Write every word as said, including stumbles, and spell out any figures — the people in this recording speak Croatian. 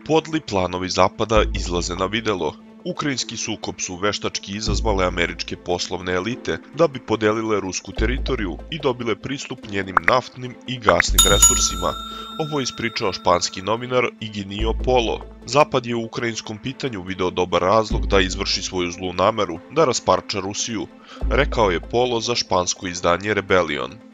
Podli planovi Zapada izlaze na videlo. Ukrajinski sukob su veštački izazvale američke poslovne elite da bi podelile rusku teritoriju i dobile pristup njenim naftnim i gasnim resursima. Ovo je ispričao španski novinar Iginio Polo. Zapad je u ukrajinskom pitanju video dobar razlog da izvrši svoju zlu nameru da rasparča Rusiju, rekao je Polo za špansko izdanje Rebellion.